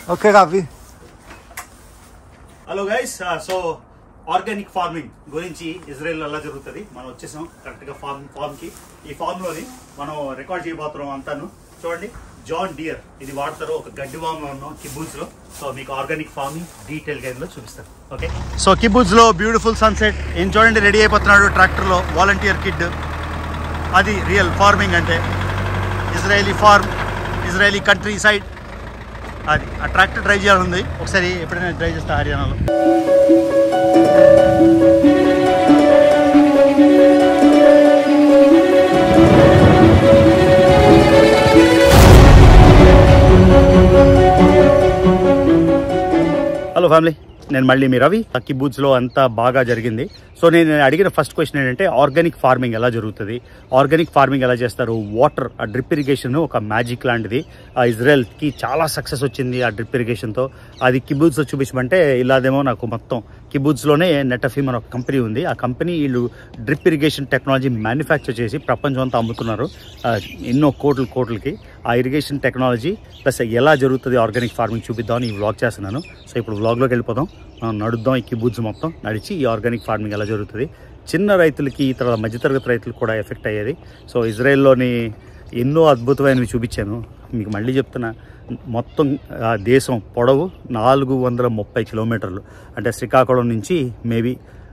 Okay, Ravi. Hello guys, so organic farming గురించి ఇజ్రాయెల్లో ఎలా జరుగుతుంది మనం వచ్చేసాం కరెక్ట్గా ఫార్మ్కి. ఈ ఫార్మ్లోని మనం రికార్డ్ చేయబోతున్నాం అంతాను. చూడండి, జాన్ డియర్ ఇది వాడతారు ఒక గడ్డి వామ్లో ఉన్నాం కిబూజ్లో. సో మీకు ఆర్గానిక్ ఫార్మింగ్ డీటెయిల్గా ఇందులో చూపిస్తాను. ఓకే, సో కిబూజ్లో బ్యూటిఫుల్ సన్సెట్ ఏం చూడండి, రెడీ అయిపోతున్నాడు ట్రాక్టర్లో వాలంటీర్ కిడ్. అది రియల్ ఫార్మింగ్ అంటే Israeli farm, Israeli countryside. అది ఆ ట్రాక్టర్ డ్రైవ్ చేయాలని ఒకసారి ఎప్పుడైనా డ్రైవ్ చేస్తా హర్యానాలో. హలో ఫ్యామిలీ, నేను మళ్ళీ మీ రవి. కిబూజ్లో అంతా బాగా జరిగింది. సో నేను అడిగిన ఫస్ట్ క్వశ్చన్ ఏంటంటే ఆర్గానిక్ ఫార్మింగ్ ఎలా జరుగుతుంది, ఆర్గానిక్ ఫార్మింగ్ ఎలా చేస్తారు. వాటర్, ఆ డ్రిప్ ఇరిగేషన్ ఒక మ్యాజిక్ లాంటిది. ఆ ఇజ్రాయెల్కి చాలా సక్సెస్ వచ్చింది ఆ డ్రిప్ ఇరిగేషన్తో. అది కిబూజ్లో చూపించమంటే ఇలాదేమో నాకు మొత్తం కిబూజ్లోనే నెటఫీమ్ అని ఒక కంపెనీ ఉంది. ఆ కంపెనీ వీళ్ళు డ్రిప్ ఇరిగేషన్ టెక్నాలజీ మ్యానుఫ్యాక్చర్ చేసి ప్రపంచం అంతా అమ్ముతున్నారు ఎన్నో కోట్లకి. ఆ ఇరిగేషన్ టెక్నాలజీ ప్లస్ ఎలా జరుగుతుంది ఆర్గానిక్ ఫార్మింగ్ చూపిద్దామని ఈ వ్లాగ్ చేస్తున్నాను. సో ఇప్పుడు వ్లాగ్లోకి వెళ్ళిపోదాం, మనం నడుద్దాం ఈ కిబూజ్ మొత్తం నడిచి ఈ ఆర్గానిక్ ఫార్మింగ్ ఎలా జరుగుతుంది. చిన్న రైతులకి, తర్వాత మధ్యతరగతి రైతులకు కూడా ఎఫెక్ట్ అయ్యేది. సో ఇజ్రాయెల్లోని ఎన్నో అద్భుతమైనవి చూపించాను మీకు. మళ్ళీ చెప్తున్నా, మొత్తం దేశం పొడవు 430 కిలోమీటర్లు. అంటే శ్రీకాకుళం నుంచి మేబీ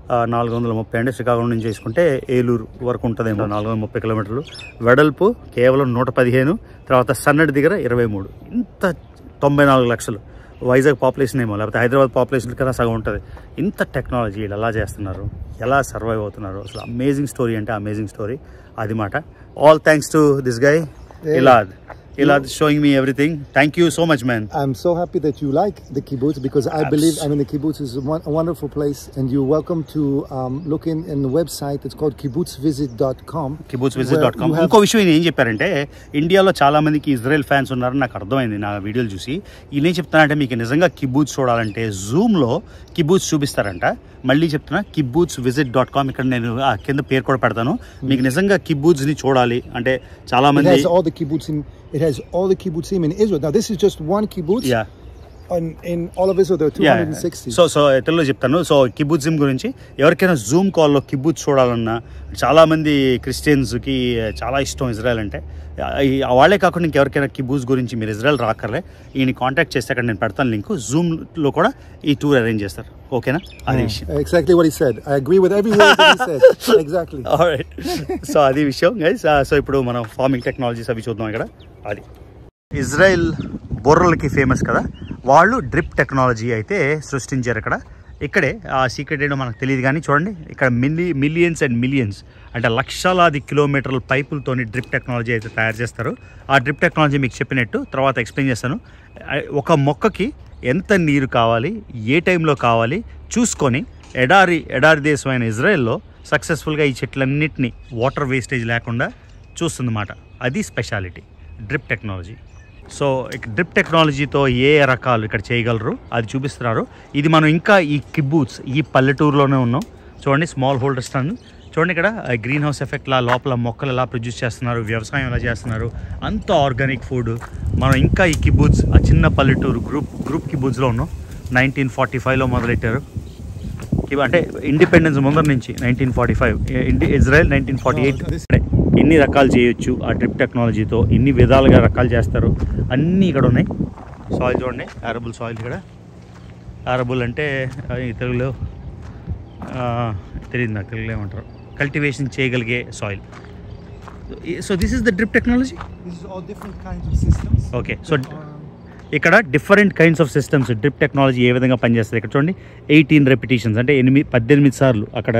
430 అంటే శ్రీకాకుళం నుంచి చేసుకుంటే ఏలూరు వరకు ఉంటుందేమో 430 కిలోమీటర్లు. వెడల్పు కేవలం 115, తర్వాత సన్నడి దగ్గర 23. ఇంత 94 లక్షలు. వైజాగ్ పాపులేషన్ ఏమో, లేకపోతే హైదరాబాద్ పాపులేషన్ కన్నా సగం ఉంటుంది. ఇంత టెక్నాలజీ వీళ్ళు ఎలా చేస్తున్నారు, ఎలా సర్వైవ్ అవుతున్నారు, అసలు అమేజింగ్ స్టోరీ అంటే అమేజింగ్ స్టోరీ. అది మాట. All thanks to this guy Elad showing me everything. Thank you so much, man. I'm so happy that you like the kibbutz because I believe, the kibbutz is a wonderful place, and you're welcome to look in the website. It's called kibbutzvisit.com. kibbutzvisit.com. ఇంకో విషయం ఏం చెప్పారంటే, ఇండియాలో చాలా మందికి Israel fans ఉన్నారని నాకు అర్థమైంది నా వీడియోలు చూసి. ఈయన చెప్తానంటే మీకు నిజంగా కిబ్బూజ్ చూడాలంటే జూమ్లో కిబ్బూజ్ చూపిస్తారంట. మళ్ళీ చెప్తున్నా, kibbutzvisit.com. ఇక్కడ నేను కింద పేరు కూడా పెడతాను. మీకు నిజంగా కిబ్బూజ్ని చూడాలి అంటే చాలా మంది. It has all the kibbutzim in Israel. Now this is just one kibbutz. Yeah. In all of Israel there are 260. So తెలుగులో చెప్తాను. సో కిబ్బూజ్జిం గురించి ఎవరికైనా జూమ్ కాల్లో కిబ్బూజ్ చూడాలన్నా, చాలామంది క్రిస్టియన్స్కి చాలా ఇష్టం ఇజ్రాయెల్ అంటే. వాళ్ళే కాకుండా ఇంకెవరికైనా కిబ్బూజ్ గురించి మీరు ఇజ్రాయెల్ రాకర్లే, ఈయన కాంటాక్ట్ చేస్తే అక్కడ నేను పెడతాను లింక్. జూమ్లో కూడా ఈ టూర్ అరేంజ్ చేస్తారు. ఓకేనా? అది విషయం. Exactly what he said. I agree with every word that he said. Exactly. Alright. So అది విషయం గైస్. సో ఇప్పుడు మనం ఫార్మింగ్ టెక్నాలజీస్ అవి చూద్దాం ఇక్కడ. అది ఇజ్రాయెల్ బొర్రలకి ఫేమస్ కదా, వాళ్ళు డ్రిప్ టెక్నాలజీ అయితే సృష్టించారు ఇక్కడ. ఇక్కడే ఆ సీక్రెట్ ఏంటో మనకు తెలియదు కానీ చూడండి, ఇక్కడ మిలియన్స్ అండ్ మిలియన్స్ అంటే లక్షలాది కిలోమీటర్ల పైపులతోని డ్రిప్ టెక్నాలజీ అయితే తయారు చేస్తారు. ఆ డ్రిప్ టెక్నాలజీ మీకు చెప్పినట్టు తర్వాత ఎక్స్ప్లెయిన్ చేస్తాను. ఒక మొక్కకి ఎంత నీరు కావాలి, ఏ టైంలో కావాలి చూసుకొని ఎడారి దేశమైన ఇజ్రాయెల్లో సక్సెస్ఫుల్గా ఈ చెట్లన్నిటినీ వాటర్ వేస్టేజ్ లేకుండా చూస్తుందన్నమాట. అది speciality drip technology. So drip టెక్నాలజీతో ఏ రకాలు ఇక్కడ చేయగలరు అది చూపిస్తున్నారు. ఇది మనం ఇంకా ఈ కిబ్బూజ్, ఈ పల్లెటూరులోనే ఉన్నాం. చూడండి, స్మాల్ హోల్డర్ స్టాండ్. చూడండి ఇక్కడ గ్రీన్ హౌస్ ఎఫెక్ట్లా లోపల మొక్కలు ఎలా ప్రొడ్యూస్ చేస్తున్నారు, వ్యవసాయం ఎలా చేస్తున్నారు, అంత ఆర్గానిక్ ఫుడ్. మనం ఇంకా ఈ కిబ్బూజ్, ఆ చిన్న పల్లెటూరు గ్రూప్ కిబ్బూజ్లో ఉన్నాం. 1945లో మొదలెట్టారు. అంటే ఇండిపెండెన్స్ ముందర నుంచి 1945, ఇజ్రాయెల్ 1948. ఎన్ని రకాలు చేయొచ్చు ఆ డ్రిప్ టెక్నాలజీతో, ఎన్ని విధాలుగా రకాలు చేస్తారు అన్నీ ఇక్కడ ఉన్నాయి. సాయిల్ చూడండి, అరబుల్ సాయిల్. ఇక్కడ అరబుల్ అంటే తెలుగులో తెలియదు నాకు, తెలుగులో ఏమంటారు, కల్టివేషన్ చేయగలిగే soil. So this is the drip technology. Okay, so ఇక్కడ different kinds of systems drip technology ఏ విధంగా పనిచేస్తుంది ఇక్కడ చూడండి. 18 రెపిటేషన్స్ అంటే 18 సార్లు అక్కడ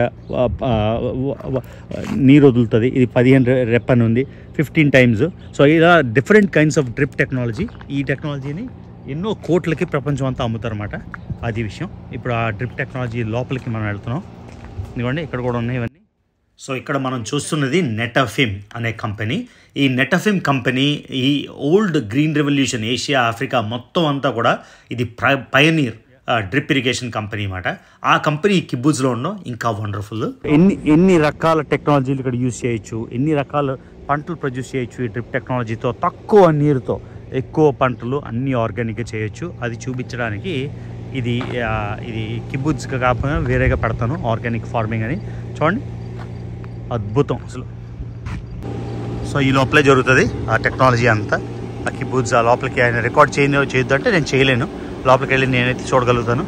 నీరు వదులుతుంది. ఇది 15 రెప్ అని ఉంది, 15 టైమ్స్. సో ఇలా different kinds of drip technology. ఈ టెక్నాలజీని ఎన్నో కోట్లకి ప్రపంచం అంతా అమ్ముతారన్నమాట. అది విషయం. ఇప్పుడు ఆ డ్రిప్ టెక్నాలజీ లోపలికి మనం వెళ్తున్నాం. ఇదిగోండి ఇక్కడ కూడా ఉన్నాయి ఇవన్నీ. సో ఇక్కడ మనం చూస్తున్నది నెటఫిమ్ అనే కంపెనీ. ఈ నెటఫిమ్ కంపెనీ ఈ old green revolution Asia, Africa మొత్తం అంతా కూడా ఇది పయనీర్ డ్రిప్ ఇరిగేషన్ కంపెనీ అన్నమాట. ఆ కంపెనీ కిబ్బూజ్లో ఉండడం ఇంకా వండర్ఫుల్. ఎన్ని రకాల టెక్నాలజీలు ఇక్కడ యూజ్ చేయొచ్చు, ఎన్ని రకాల పంటలు ప్రొడ్యూస్ చేయొచ్చు ఈ డ్రిప్ టెక్నాలజీతో, తక్కువ నీరుతో. ఎక్కువ పంటలు అన్నీ ఆర్గానిక్గా చేయొచ్చు. అది చూపించడానికి ఇది కిబుట్స్గా కాకుండా వేరేగా పెడతాను, ఆర్గానిక్ ఫార్మింగ్ అని. చూడండి, అద్భుతం అసలు. సో ఈ లోపలే జరుగుతుంది ఆ టెక్నాలజీ అంతా. ఆ కిబుట్స్ ఆ లోపలికి ఆయన రికార్డ్ చేయొద్దు అంటే నేను చేయలేను. లోపలికి వెళ్ళి నేనైతే చూడగలుగుతాను.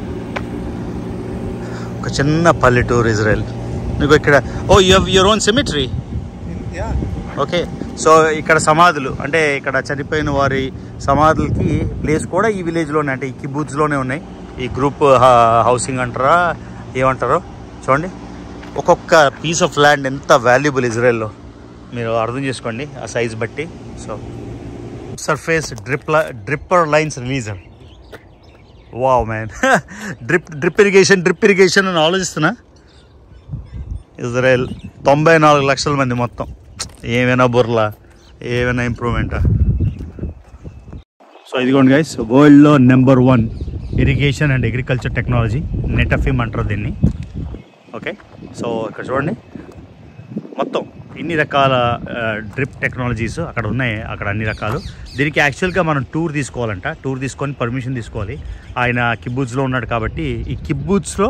ఒక చిన్న పల్లెటూరు ఇజ్రాయెల్. నీకు ఇక్కడ your own cemetery. Okay, so ఇక్కడ సమాధులు అంటే ఇక్కడ చనిపోయిన వారి సమాధులకి ప్లేస్ కూడా ఈ విలేజ్లోనే, అంటే ఈ కిబుట్స్లోనే ఉన్నాయి. ఈ గ్రూప్ హౌసింగ్ అంటారా ఏమంటారో చూడండి. ఒక్కొక్క పీస్ ఆఫ్ ల్యాండ్ ఎంత వాల్యుబుల్ ఇజ్రాయెల్లో మీరు అర్థం చేసుకోండి ఆ సైజ్ బట్టి. So surface dripper lines releaser. Wow man, drip irrigation అని ఆలోచిస్తున్నా. ఇజ్రాయెల్ 94 లక్షల మంది మొత్తం. ఏమైనా బుర్లా, ఏమైనా ఇంప్రూవ్మెంటా. సో ఇదిగోండి గైస్, వరల్డ్లో number 1 irrigation and agriculture technology, Netafim అంటారు దీన్ని. ఓకే, సో ఇక్కడ చూడండి మొత్తం ఇన్ని రకాల డ్రిప్ టెక్నాలజీస్ అక్కడ ఉన్నాయి. అక్కడ అన్ని రకాలు. దీనికి యాక్చువల్గా మనం టూర్ తీసుకోవాలంట. టూర్ తీసుకొని పర్మిషన్ తీసుకోవాలి. ఆయన కిబుట్స్లో ఉన్నాడు కాబట్టి ఈ కిబుట్స్లో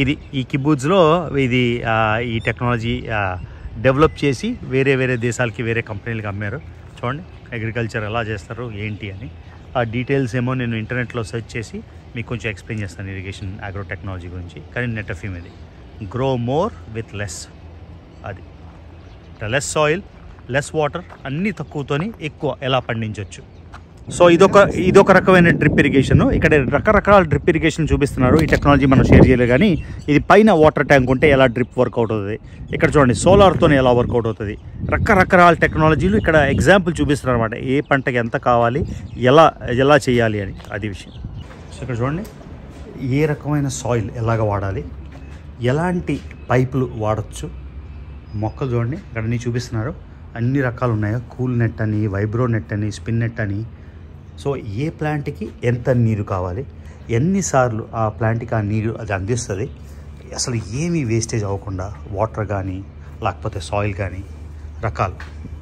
ఈ టెక్నాలజీ డెవలప్ చేసి వేరే దేశాలకి, వేరే కంపెనీలకి అమ్మారు. చూడండి అగ్రికల్చర్ ఎలా చేస్తారు ఏంటి అని. ఆ డీటెయిల్స్ ఏమో నేను ఇంటర్నెట్లో సెర్చ్ చేసి మీకు కొంచెం ఎక్స్ప్లెయిన్ చేస్తాను ఇరిగేషన్ అగ్రో టెక్నాలజీ గురించి. కానీ నెటఫిమ్ ఇది గ్రో మోర్ విత్ లెస్. అది లెస్ సాయిల్, లెస్ వాటర్, అన్నీ తక్కువతోని ఎక్కువ ఎలా పండించవచ్చు. సో ఇదొక రకమైన డ్రిప్ ఇరిగేషన్. ఇక్కడ రకరకాల డ్రిప్ ఇరిగేషన్ చూపిస్తున్నారు. ఈ టెక్నాలజీ మనం షేర్ చేయలేదు, కానీ ఇది పైన వాటర్ ట్యాంక్ ఉంటే ఎలా డ్రిప్ వర్కౌట్ అవుతుంది. ఇక్కడ చూడండి సోలార్తో ఎలా వర్కౌట్ అవుతుంది. రకరకాల టెక్నాలజీలు ఇక్కడ ఎగ్జాంపుల్ చూపిస్తున్నారు అనమాట. ఏ పంటకి ఎంత కావాలి, ఎలా చేయాలి అని, అది విషయం. సో ఇక్కడ చూడండి ఏ రకమైన సాయిల్ ఎలాగ వాడాలి, ఎలాంటి పైపులు వాడచ్చు. మొక్కలు చూడండి ఇక్కడ అన్నీ చూపిస్తున్నారు. అన్ని రకాలు ఉన్నాయో, కూల్ నెట్ అని, వైబ్రో నెట్ అని, స్పిన్ నెట్ అని. సో ఏ ప్లాంట్కి ఎంత నీరు కావాలి, ఎన్నిసార్లు ఆ ప్లాంట్కి ఆ నీరు అది అందిస్తుంది, అసలు ఏమీ వేస్టేజ్ అవ్వకుండా వాటర్ కానీ లేకపోతే సాయిల్ కానీ రకాలు.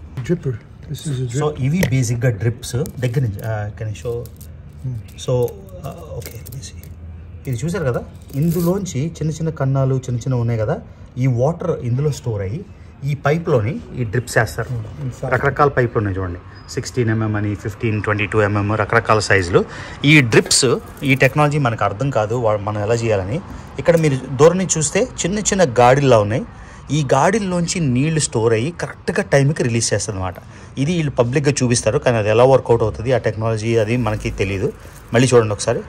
సో ఇవి బేసిక్గా డ్రిప్స్ దగ్గర నుంచి కెన్ షో. సో ఓకే, ఇది చూసారు కదా, ఇందులోంచి చిన్న చిన్న కన్నాలు చిన్న ఉన్నాయి కదా, ఈ వాటర్ ఇందులో స్టోర్ అయ్యి ఈ పైప్లోని ఈ డ్రిప్స్ వేస్తారు. రకరకాల పైపులు ఉన్నాయి చూడండి, 16 mm అని, 15, 22 mm రకరకాల సైజులు. ఈ డ్రిప్స్, ఈ టెక్నాలజీ మనకు అర్థం కాదు మనం ఎలా చేయాలని. ఇక్కడ మీరు దూరం నుంచి చూస్తే చిన్న చిన్న గాడిల్లా ఉన్నాయి. ఈ గాడిల్లోంచి నీళ్లు స్టోర్ అయ్యి కరెక్ట్గా టైంకి రిలీజ్ చేస్తుంది అనమాట. ఇది వీళ్ళు పబ్లిక్గా చూపిస్తారు, కానీ అది ఎలా వర్కౌట్ అవుతుంది ఆ టెక్నాలజీ అది మనకి తెలియదు. మళ్ళీ చూడండి ఒకసారి.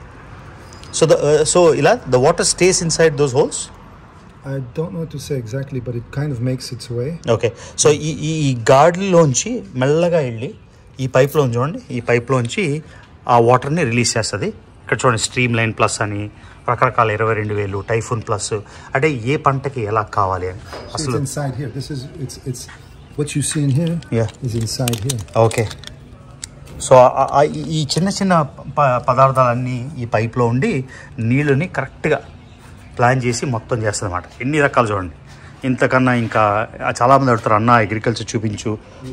సో ఇలా the water stays inside those holes. I don't know what to say exactly, but it kind of makes its way. Okay, so ఈ గాడిలోంచి మెల్లగా వెళ్ళి ఈ పైప్లో చూడండి, ఈ పైప్లోంచి ఆ వాటర్ని రిలీజ్ చేస్తుంది. ఇక్కడ చూడండి స్ట్రీమ్ లైన్ ప్లస్ అని రకరకాల 22,000 టైఫూన్ ప్లస్, అంటే ఏ పంటకి ఎలా కావాలి అని. అసలు inside here, this is it's what you see in here. Yeah, is inside here. Okay, so ఈ చిన్న పదార్థాలన్నీ ఈ పైప్లో ఉండి నీళ్ళని కరెక్ట్గా ప్లాన్ చేసి మొత్తం చేస్తుంది అన్నమాట. ఎన్ని రకాలు చూడండి. ఇంతకన్నా ఇంకా చాలామంది అడుగుతారు, అన్న అగ్రికల్చర్ చూపించు,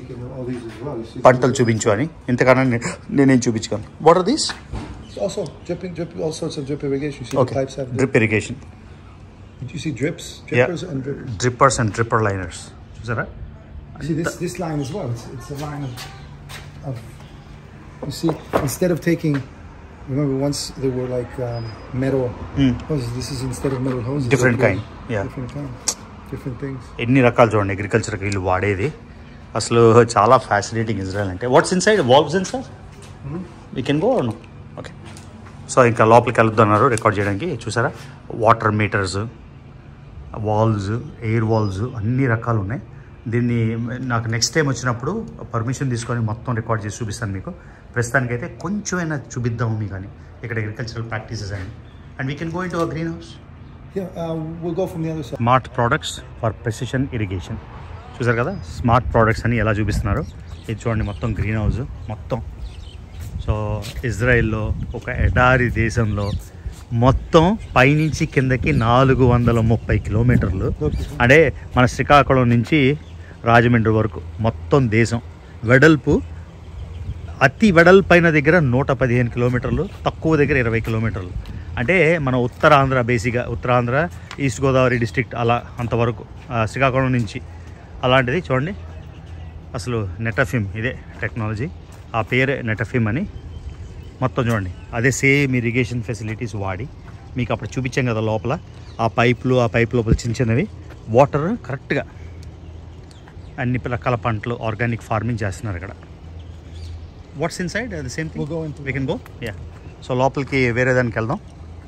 పంటలు చూపించు అని. ఇంతకన్నా నేనేం చూపించగలను. What are these? Also drip, all sorts of drip irrigation. You see okay. The pipes have drip irrigation. Did you see drippers and drippers? Drippers and dripper liners. చూసారా? See this line as well. It's a line of you see, instead of taking, remember once they were like metal hoses. This is instead of metal hoses. Different kind. Yeah. Different things. ఎన్ని రకాలు చూడండి అగ్రికల్చర్కి వీళ్ళు వాడేది. అసలు చాలా fascinating Israel అంటే. What's inside? Valves inside? We can go or no? Okay, so ఇంకా లోపలికి వెళ్తున్నారు రికార్డ్ చేయడానికి. చూసారా water meters, valves, air valves అన్ని రకాలు ఉన్నాయి. దీన్ని నాకు నెక్స్ట్ టైం వచ్చినప్పుడు పర్మిషన్ తీసుకొని మొత్తం రికార్డ్ చేసి చూపిస్తాను మీకు. ప్రస్తుతానికైతే కొంచెమైనా చూపిద్దాము మీకు అని ఇక్కడ అగ్రికల్చరల్ ప్రాక్టీసెస్ అని. And we can go into a greenhouse. We'll go from the other side. Smart products for precision irrigation. చూసారు కదా స్మార్ట్ ప్రోడక్ట్స్ అని ఎలా చూపిస్తున్నారు. ఇది చూడండి మొత్తం గ్రీన్ హౌస్ మొత్తం. సో ఇజ్రాయెల్లో ఒక ఎడారి దేశంలో మొత్తం పైనుంచి కిందకి 430 కిలోమీటర్లు, అంటే మన శ్రీకాకుళం నుంచి రాజమండ్రి వరకు మొత్తం దేశం వెడల్పు అతి వెడల్పైన దగ్గర 115 కిలోమీటర్లు, తక్కువ దగ్గర 20 కిలోమీటర్లు. అంటే మన ఉత్తరాంధ్ర, బేసిక్గా ఉత్తరాంధ్ర, ఈస్ట్ గోదావరి డిస్ట్రిక్ట్ అలా అంతవరకు, శ్రీకాకుళం నుంచి అలాంటిది చూడండి. అసలు నెటఫిమ్ ఇదే టెక్నాలజీ, ఆ పేరే నెటఫిమ్ అని. మొత్తం చూడండి అదే సేమ్ ఇరిగేషన్ ఫెసిలిటీస్ వాడి మీకు అప్పుడు చూపించాం కదా లోపల ఆ పైప్ లోపల చిన్నవి వాటర్ కరెక్ట్గా అన్ని రకాల పంటలు ఆర్గానిక్ ఫార్మింగ్ చేస్తున్నారు ఇక్కడ. What's inside the same thing, we can go. Yeah, so లోపలికి వేరే దానికి వెళ్దాం.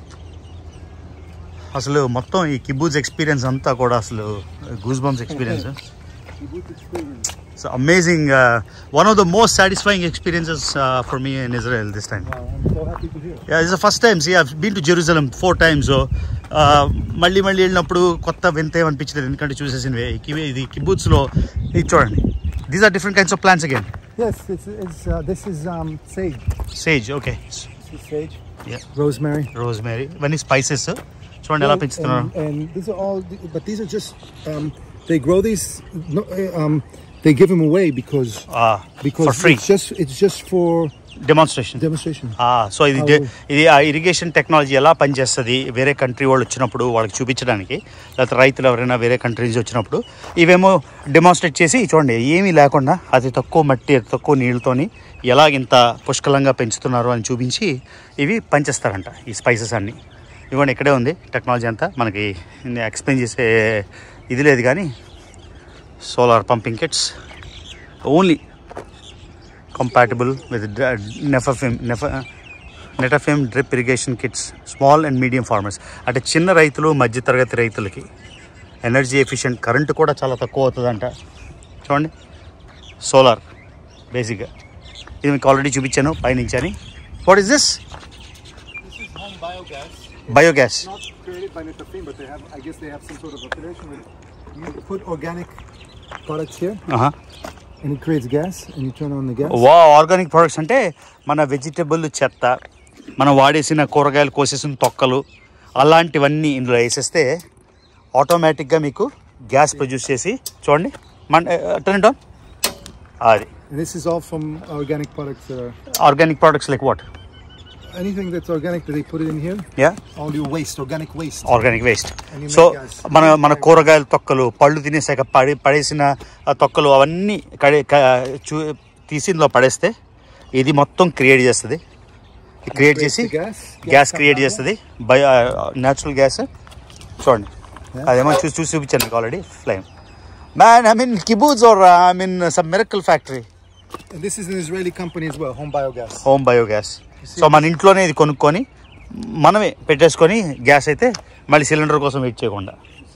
అసలు మొత్తం ఈ కిబూజ్ ఎక్స్పీరియన్స్ అంతా కూడా అసలు goose bumps experience. So amazing, one of the most satisfying experiences for me in Israel this time. Wow, I'm so happy to hear. Yeah, it's the first time. See, I've been to Jerusalem 4 times. So మళ్ళీ వెళ్ళినప్పుడు కొత్త వింత ఏమనిపించలేదు, ఎందుకంటే చూసేసినవే. ఇది కిబూత్స్లో ఇది చూడండి, these are different kinds of plants again. Yes, this is sage. Sage, okay. This is sage. Yeah. Rosemary. Iవన్నీ spices చూడండి ఎలా పెంచుతున్నారు. And these are all, but these are just they grow these. They give them away because for free. It's just for demonstration. So ఇది ఆ irrigation technology ఎలా పనిచేస్తుంది వేరే country వాళ్ళు వచ్చినప్పుడు వాళ్ళకి చూపించడానికి, లేకపోతే రైతులు ఎవరైనా వేరే కంట్రీ నుంచి వచ్చినప్పుడు ఇవేమో డెమాన్స్ట్రేట్ చేసి చూడండి ఏమీ లేకుండా అతి తక్కువ మట్టి, అతి తక్కువ నీళ్ళతోని ఎలాగింత పుష్కలంగా పెంచుతున్నారు అని చూపించి ఇవి పనిచేస్తారంట ఈ స్పైసెస్ అన్నీ. ఇవ్వండి ఇక్కడే ఉంది టెక్నాలజీ అంతా, మనకి ఎక్స్ప్లెయిన్ చేసే ఇది లేదు కానీ. Solar pumping kits only compatible with Netafim drip irrigation kits, small and medium farmers. అంటే చిన్న రైతులు, మధ్య తరగతి రైతులకి ఎనర్జీ ఎఫిషియెంట్, కరెంటు కూడా చాలా తక్కువ అవుతుందంట. చూడండి సోలార్ బేసిక్గా, ఇది మీకు ఆల్రెడీ చూపించాను పైనుంచి అని. What is this? This is home biogas. Biogas. Not created by Netafim, but I guess they have some sort of affiliation with it. You put organic products here, and it creates gas, and you turn on the gas. Organic products అంటే మన vegetable చెత్త, మనం వాడేసిన కూరగాయలు కోసేసిన తొక్కలు అలాంటివన్నీ ఇందులో వేసేస్తే ఆటోమేటిక్గా మీకు గ్యాస్ ప్రొడ్యూస్ చేసి చూడండి టర్న్ ఇట్ ఆన్. అది And this is all from organic products. Organic products like what? Anything that's organic, that they put it in here. Yeah. All your waste, organic waste. Organic waste. So మన కూరగాయల తొక్కలు, పళ్ళు తినేసాక పడేసిన తొక్కలు అవన్నీ తీసి ఇందులో పడేస్తే ఇది మొత్తం క్రియేట్ చేస్తుంది. క్రియేట్ చేసి గ్యాస్ క్రియేట్ చేస్తుంది, న్యాచురల్ గ్యాస్. చూడండి అదేమో చూసి చూపించాను మీకు already. Flame man, I mean kibbutz or I mean some miracle factory. And this is an Israeli company as well, Home Biogas. So మన ఇంట్లోనే ఇది కొనుక్కొని మనమే పెట్టేసుకొని గ్యాస్ అయితే మళ్ళీ సిలిండర్ కోసం వెయిట్ చేయకుండా.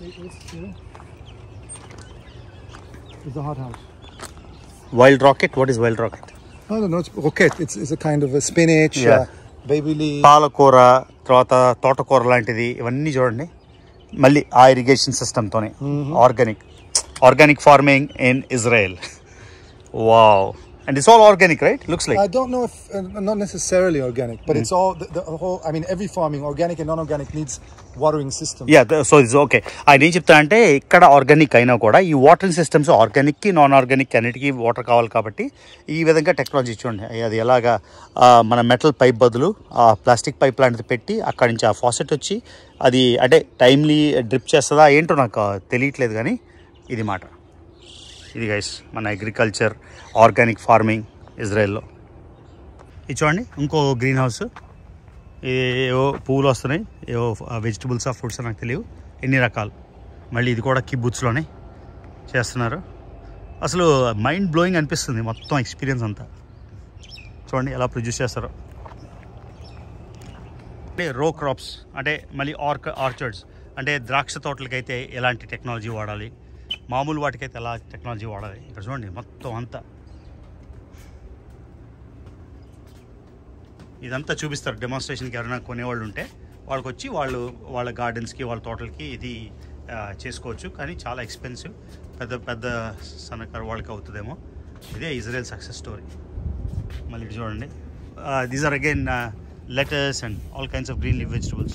It's a hot house. Wild rocket? What is wild rocket? I don't know. It's rocket. It's a kind of a spinach, baby leaf. పాలకూర, తర్వాత తోటకూర లాంటిది ఇవన్నీ చూడండి. మళ్ళీ ఆ ఇరిగేషన్ సిస్టమ్తోనే organic farming in Israel. Wow. And it's all organic, right? Looks like. I don't know if not necessarily organic, but it's all the whole. I mean, every farming, organic and non-organic, needs watering system. Yeah, so it's okay. ఆయన ఏం చెప్తా అంటే ఇక్కడ organic అయినా కూడా ఈ watering systems ఆర్గానిక్కి non organic అన్నిటికీ వాటర్ కావాలి కాబట్టి ఈ విధంగా టెక్నాలజీ చూడండి. అది ఎలాగా మన మెటల్ పైప్ బదులు ప్లాస్టిక్ పైప్ లాంటిది పెట్టి అక్కడి నుంచి ఆ ఫాసెట్ వచ్చి అది అంటే టైమ్లీ డ్రిప్ చేస్తుందా ఏంటో నాకు తెలియట్లేదు కానీ ఇది మాట. ఇది గైస్ మన అగ్రికల్చర్ ఆర్గానిక్ ఫార్మింగ్ ఇజ్రాయెల్లో. ఇది చూడండి ఇంకో గ్రీన్ హౌస్. ఏవో పువ్వులు వస్తున్నాయి, ఏవో వెజిటబుల్స్ ఆ ఫ్రూట్స్ నాకు తెలియవు, ఎన్ని రకాలు. మళ్ళీ ఇది కూడా కిబుత్స్లోనే చేస్తున్నారు. అసలు మైండ్ బ్లోయింగ్ అనిపిస్తుంది మొత్తం ఎక్స్పీరియన్స్ అంతా. చూడండి ఎలా ప్రొడ్యూస్ చేస్తారో. అంటే రో క్రాప్స్ అంటే మళ్ళీ ఆర్చర్డ్స్ అంటే ద్రాక్ష తోటలకైతే ఎలాంటి టెక్నాలజీ వాడాలి, మామూలు వాటికైతే ఎలా టెక్నాలజీ వాడాలి. ఇక్కడ చూడండి మొత్తం అంతా ఇదంతా చూపిస్తారు. డెమాన్స్ట్రేషన్కి ఎవరైనా కొనేవాళ్ళు ఉంటే వాళ్ళకి వచ్చి వాళ్ళ గార్డెన్స్కి వాళ్ళ తోటలకి ఇది చేసుకోవచ్చు. కానీ చాలా ఎక్స్పెన్సివ్, పెద్ద సన్నకారు వాళ్ళకి అవుతుందేమో. ఇదే ఇజ్రాయెల్ సక్సెస్ స్టోరీ. మళ్ళీ ఇక్కడ చూడండి these are again lettuce and all kinds of green leaf vegetables.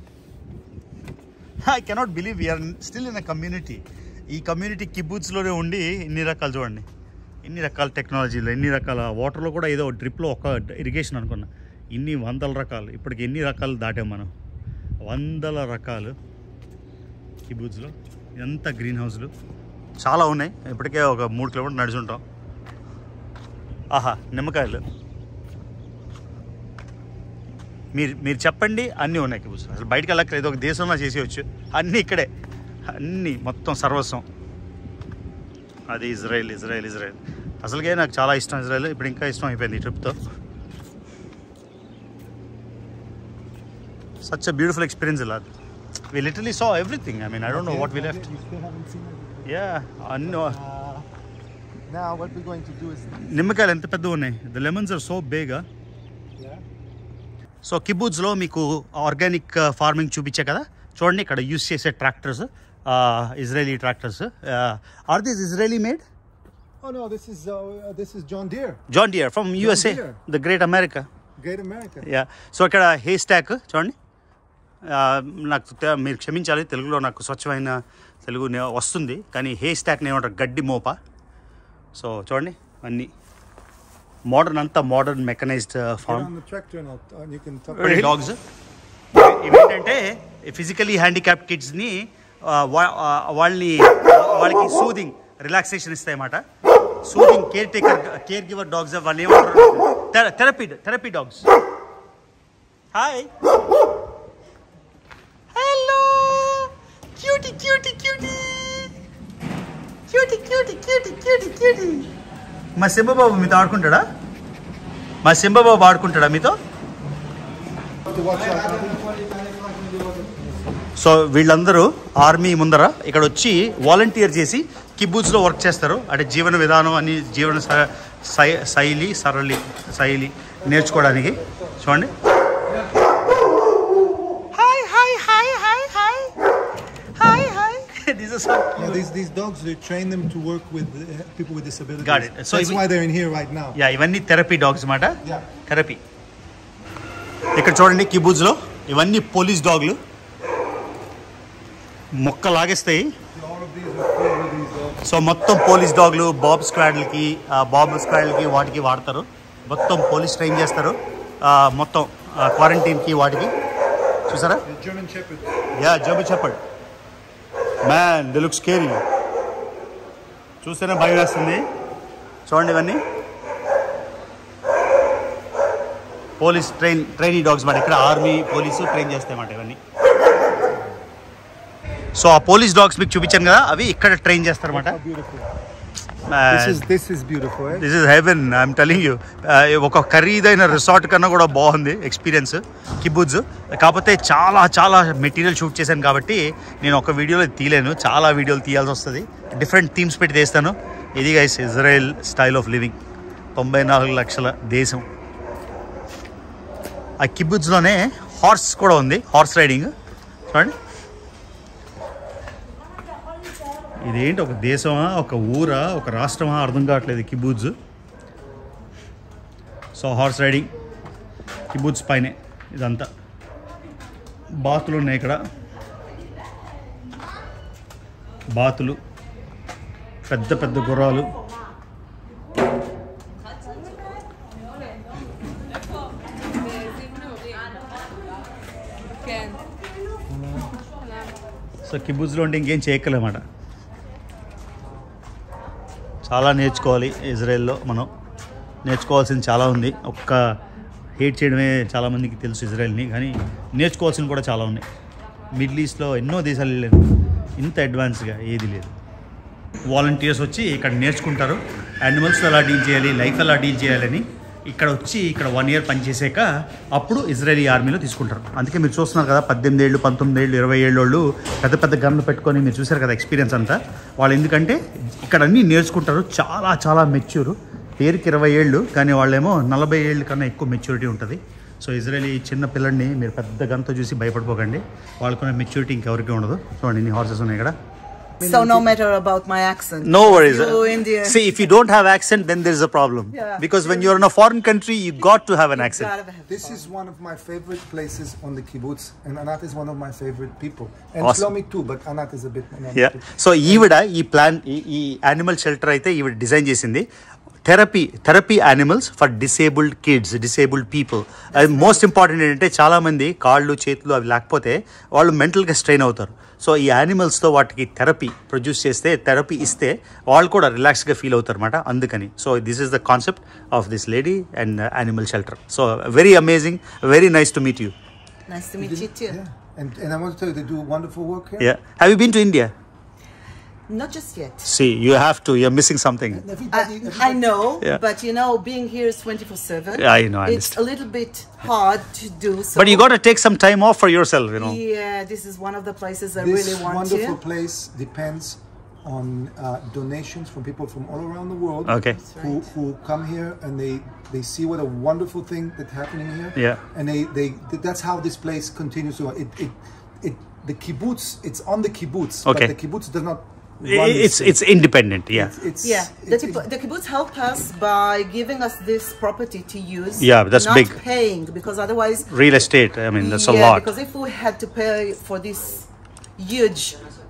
I cannot believe we're still in a community. ఈ కమ్యూనిటీ కిబూత్స్లోనే ఉండి ఇన్ని రకాలు చూడండి. ఎన్ని రకాల టెక్నాలజీలు, ఎన్ని రకాల వాటర్లో కూడా ఏదో డ్రిప్లో ఒక ఇరిగేషన్ అనుకున్నా, ఇన్ని వందల రకాలు. ఇప్పటికి ఎన్ని రకాలు దాటాం మనం, వందల రకాలు కిబూజ్లో. ఎంత గ్రీన్ హౌస్లు చాలా ఉన్నాయి. ఇప్పటికే ఒక 3 కిలోమీటర్లు నడుచుంటాం. ఆహా, నిమ్మకాయలు మీరు చెప్పండి, అన్నీ ఉన్నాయి కిబూజ్. అసలు బయటకు వెళ్ళక్కర్లేదు, ఒక దేశంలో చేసేయచ్చు. అన్నీ ఇక్కడే, అన్నీ మొత్తం సర్వస్వం. అది ఇజ్రాయెల్. అసలుకే నాకు చాలా ఇష్టం ఇజ్రాయెల్. ఇప్పుడు ఇంకా ఇష్టం అయిపోయింది ఈ ట్రిప్తో. Such a beautiful experience, Elad. We literally saw everything. I mean, I don't know what we left. You still haven't seen it? Yeah, I know. Now what we're going to do is... నిమ్మకాయలు ఎంత పెద్దగా ఉన్నాయి. The lemons are so big. Yeah. So కిబూజ్లో మీకు organic farming చూపించే కదా, చూడండి ఇక్కడ యూస్ చేసే tractors, Israeli tractors. Are this Israeli made? Oh no, this is John Deere. John Deere from USA, Deere. the Great America. Great America. Yeah. So ఇక్కడ హే stock చూడండి. నాకు మీరు క్షమించాలి, తెలుగులో నాకు స్వచ్ఛమైన తెలుగు వస్తుంది, కానీ హే స్టాక్ని ఏమంటారు, గడ్డి మోప. సో చూడండి అన్నీ మోడర్న్, అంతా మోడర్న్ మెకనైజ్డ్ ఫార్మ్. డాగ్స్ ఇవేంటంటే ఫిజికల్లీ హ్యాండిక్యాప్ కిడ్స్ని వాళ్ళకి సూదింగ్, రిలాక్సేషన్ ఇస్తాయన్నమాట. Soothing caregiver dogs. వాళ్ళు ఏమంటారు, therapy dogs. Hi, hello, cutie. మా సింబబాబు మీతో ఆడుకుంటాడా? మీతో? సో వీళ్ళందరూ ఆర్మీ ముందర ఇక్కడ వచ్చి వాలంటీర్ చేసి కిబూజ్లో వర్క్ చేస్తారు. అంటే జీవన విధానం అని, జీవన శైలి నేర్చుకోవడానికి. చూడండి, These dogs, they train them to work with people with disabilities. Got it. So that's why they're in here right now. Yeah, ఇవన్నీ థెరపీ డాగ్స్ అన్నమాట. Yeah. థెరపీ. ఇక్కడ చూడండి కిబూజ్లో ఇవన్నీ పోలీస్ డాగ్లు. మొక్క లాగేస్తాయి. సో మొత్తం పోలీస్ డాగ్లు బాబ్ స్క్వాడ్లకి వాటికి వాడతారు. మొత్తం పోలీస్ ట్రైన్ చేస్తారు. మొత్తం క్వారంటైన్కి వాటికి. చూసారా? German Shepherd. Yeah, German Shepherd. Man, they look scary. చూస్తేనే భయం వేస్తుంది. చూడండి, ఇవన్నీ పోలీస్ ట్రైనీ డాగ్స్ మాట. ఇక్కడ ఆర్మీ, పోలీసు ట్రైన్ చేస్తాయన్నమాట ఇవన్నీ. సో ఆ పోలీస్ డాగ్స్ మీకు చూపించాను కదా, అవి ఇక్కడ ట్రైన్ చేస్తారన్నమాట. This is beautiful. This is heaven, I'm telling you. ఒక ఖరీదైన రిసార్ట్ కన్నా కూడా బాగుంది ఎక్స్పీరియన్స్ కిబూజ్. కాకపోతే చాలా మెటీరియల్ షూట్ చేశాను కాబట్టి నేను ఒక వీడియోలో తీయలేను, చాలా వీడియోలు తీయాల్సి వస్తుంది. డిఫరెంట్ థీమ్స్ పెట్టి తీస్తాను. ఇది guys Israel style of living. 94 లక్షల దేశం. ఆ కిబూజ్లోనే హార్స్ కూడా ఉంది, హార్స్ రైడింగ్. చూడండి, ఇదేంటి, ఒక దేశమా, ఒక ఊరా, ఒక రాష్ట్రమా అర్థం కావట్లేదు kibbutz. So horse riding kibbutz పైనే ఇదంతా. బాతులు ఉన్నాయి ఇక్కడ, బాతులు, పెద్ద గుర్రాలు. సో కిబూజ్లో ఉంటే ఇంకేం చేయక్కలేమాట. చాలా నేర్చుకోవాలి ఇజ్రాయెల్లో. మనం నేర్చుకోవాల్సింది చాలా ఉంది. ఒక్క హేట్ చేయడమే చాలామందికి తెలుసు ఇజ్రాయెల్ని, కానీ నేర్చుకోవాల్సింది కూడా చాలా ఉన్నాయి. మిడిల్ ఈస్ట్లో ఎన్నో దేశాలు వెళ్ళాను, ఇంత అడ్వాన్స్గా ఏది లేదు. వాలంటీర్స్ వచ్చి ఇక్కడ నేర్చుకుంటారు, యానిమల్స్తో ఎలా డీల్ చేయాలి, లైఫ్ ఎలా డీల్ చేయాలని. ఇక్కడ వచ్చి ఇక్కడ 1 year పనిచేసాక అప్పుడు ఇజ్రాయలీ ఆర్మీలో తీసుకుంటారు. అందుకే మీరు చూస్తున్నారు కదా, 18 ఏళ్ళు, 19 ఏళ్ళు, 20 ఏళ్ళు వాళ్ళు పెద్ద గన్లు పెట్టుకొని మీరు చూసారు కదా ఎక్స్పీరియన్స్ అంతా. వాళ్ళు ఎందుకంటే ఇక్కడ అన్నీ నేర్చుకుంటారు. చాలా మెచ్యూర్. పేరుకి 20 ఏళ్ళు, కానీ వాళ్ళేమో 40 ఏళ్ళ కన్నా ఎక్కువ మెచ్యూరిటీ ఉంటుంది. సో ఇజ్రాయలీ చిన్న పిల్లల్ని మీరు పెద్ద గన్తో చూసి భయపడిపోకండి. వాళ్ళకున్న మెచ్యూరిటీ ఇంకెవరికి ఉండదు. చూడండి, ఇన్ని హార్సెస్ ఉన్నాయి ఇక్కడ. So no matter about my accent. No worries. You Indian. See, if you don't have accent, then there's a problem. Yeah. Because when you're in a foreign country, you got to have an accent. Gotta have This fun. is one of my favorite places on the kibbutz, and Anat is one of my favorite people. And Awesome. Shlomi too, but Anat is a bit more. Yeah. So ఈవిడ ఈ plan ఈ animal shelter అయితే ఈవిడ design చేసింది. Therapy animals for disabled kids, disabled people. Most important ఏంటంటే చాలామంది కాళ్ళు చేతులు అవి లేకపోతే వాళ్ళు మెంటల్గా స్ట్రెయిన్ అవుతారు. సో ఈ యానిమల్స్తో వాటికి థెరపీ ప్రొడ్యూస్ చేస్తే, థెరపీ ఇస్తే వాళ్ళు కూడా రిలాక్స్గా ఫీల్ అవుతారు అనమాట. అందుకని so this is the concept of this lady and animal shelter. So very amazing, very nice to meet you. Nice to meet you too. Yeah. And I want to tell you, they do wonderful work here. Yeah. Have you been to India? Not just yet. See, you have to. You're missing something. I know, Yeah. but you know, being here is 24/7. Yeah, I know, I It's understand. a little bit hard to do. So. But you got to take some time off for yourself, you know. Yeah, this is one of the places I This really want wonderful to. place depends on donations from people from all around the world. Okay. Who come here and they see what a wonderful thing that's happening here. Yeah. And that's how this place continues to the kibbutz, it's on the kibbutz, Okay. but the kibbutz does not run this thing. It's independent. Yeah. It's Yeah, the kibbutz helped us by giving us this property to use. Yeah, that's not big. Paying because otherwise. Real estate. I mean, that's a Yeah, lot. because if we had to pay for this huge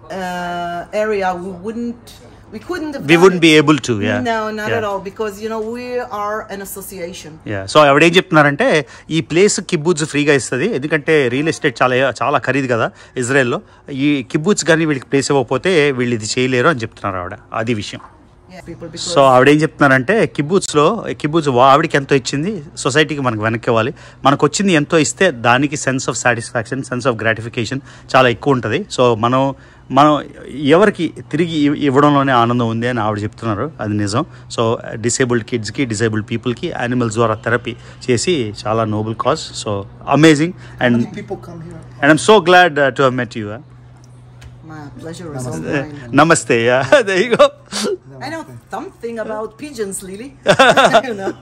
area, we couldn't have. We done wouldn't it. be able to. Yeah. No, not Yeah. at all. Because you know we are an association. So ఆవిడ ఏం చెప్తున్నారంటే ఈ place కిబ్బూజ్ ఫ్రీగా ఇస్తుంది, ఎందుకంటే real estate చాలా ఖరీదు కదా ఇజ్రాయెల్లో. ఈ కిబ్బూజ్ కానీ వీళ్ళకి ప్లేస్ ఇవ్వకపోతే వీళ్ళు ఇది చేయలేరు అని చెప్తున్నారు ఆవిడ. అది విషయం. Yeah, people, because సో ఆవిడ ఏం చెప్తున్నారంటే కిబ్బూజ్ ఆవిడకి ఎంతో ఇచ్చింది, సొసైటీకి మనకు వెనక్కి ఇవ్వాలి. మనకు వచ్చింది ఎంతో ఇస్తే దానికి sense of satisfaction, sense of gratification చాలా ఎక్కువ ఉంటుంది. సో మనం ఎవరికి తిరిగి ఇవ్వడంలోనే ఆనందం ఉంది అని ఆవిడ చెప్తున్నారు. అది నిజం. సో డిసేబుల్డ్ కిడ్స్కి, డిసేబుల్డ్ పీపుల్కి యానిమల్స్ ద్వారా థెరపీ చేసి చాలా noble cause. So amazing. How many people come here? And I'm so glad to have met you. my pleasure is all mine. నమస్తే. There you go. I know something about pigeons, Lily. You know.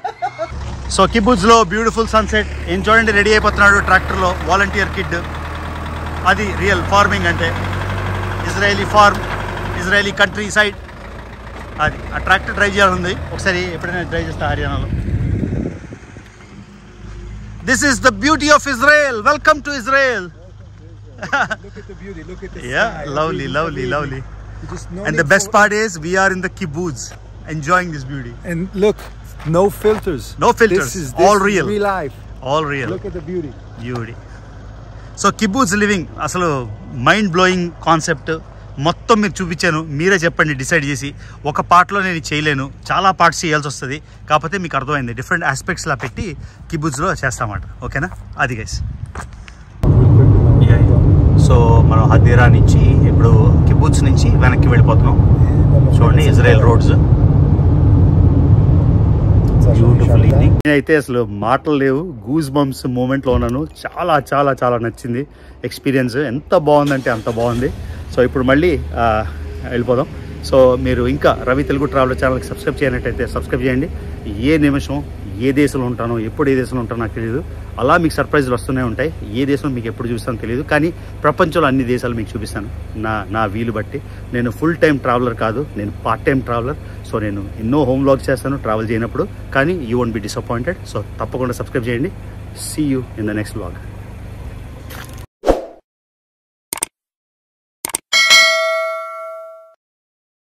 So కిబ్బూజ్లో beautiful sunset. ఏం చూడండి, ready అయిపోతున్నాడు ట్రాక్టర్లో volunteer kid. అది real farming అంటే. Israeli farm, Israeli countryside. అది ఆ ట్రాక్టర్ డ్రైవ్ చేయాలని ఒకసారి ఎప్పుడైనా డ్రైవ్ చేస్తా హర్యానాలో. This is the beauty of Israel. Welcome to Israel. Look at the beauty. Look at the Yeah, sky. lovely. You just no And need the best for- part is we are in the kibbutz enjoying this beauty. And look, no filters. No filters. This All is real. real life. All real. Look at the beauty. Beauty. So kibbutz living అసలు mind blowing concept. మొత్తం మీరు చూపించాను, మీరే చెప్పండి decide చేసి. ఒక పార్ట్లో నేను చేయలేను, చాలా పార్ట్స్ చేయాల్సి వస్తుంది. కాకపోతే మీకు అర్థమైంది, డిఫరెంట్ ఆస్పెక్ట్స్లా పెట్టి కిబ్బూజ్లో చేస్తామాట. ఓకేనా? అది గైస్. సో మనం హదీరా నుంచి ఇప్పుడు కిబ్బూజ్ నుంచి వెనక్కి వెళ్ళిపోతున్నాం. చూడండి ఇజ్రాయెల్ రోడ్స్. Beautiful evening. నేనైతే అసలు మాటలు లేవు, గూస్ బంప్స్ మూమెంట్లో ఉన్నాను. చాలా చాలా చాలా నచ్చింది ఎక్స్పీరియన్స్. ఎంత బాగుందంటే అంత బాగుంది. సో ఇప్పుడు మళ్ళీ వెళ్ళిపోదాం. సో మీరు ఇంకా రవి తెలుగు ట్రావెలర్ ఛానల్కి సబ్స్క్రైబ్ చేయనట్టయితే సబ్స్క్రైబ్ చేయండి. ఏ నిమిషం ఏ దేశంలో ఉంటానో, ఎప్పుడు ఏ దేశంలో ఉంటానో నాకు తెలియదు. అలా మీకు సర్ప్రైజ్లు వస్తూనే ఉంటాయి. ఏ దేశం మీకు ఎప్పుడు చూస్తానో తెలియదు, కానీ ప్రపంచంలో అన్ని దేశాలు మీకు చూపిస్తాను నా వీలు బట్టి. నేను ఫుల్ టైం ట్రావెలర్ కాదు, నేను పార్ట్ టైం ట్రావెలర్. సో నేను ఎన్నో హోమ్ వ్లాగ్స్ చేస్తాను ట్రావెల్ చేయనప్పుడు, కానీ you won't be disappointed. So తప్పకుండా సబ్స్క్రైబ్ చేయండి. See you in the next vlog.